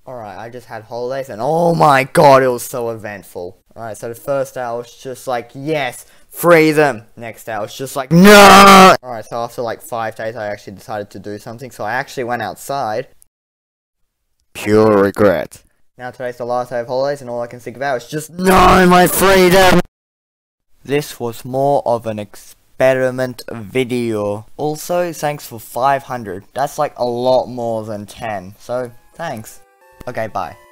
Alright, I just had holidays and oh my god, it was so eventful. Alright, so the first day I was just like, yes, free them. Next day I was just like, no! Alright, so after like 5 days I actually decided to do something, so I actually went outside. Pure regret. Now today's the last day of holidays and all I can think about is just, no, my freedom! This was more of an experiment video. Also, thanks for 500. That's like a lot more than 10, so thanks. Okay, bye.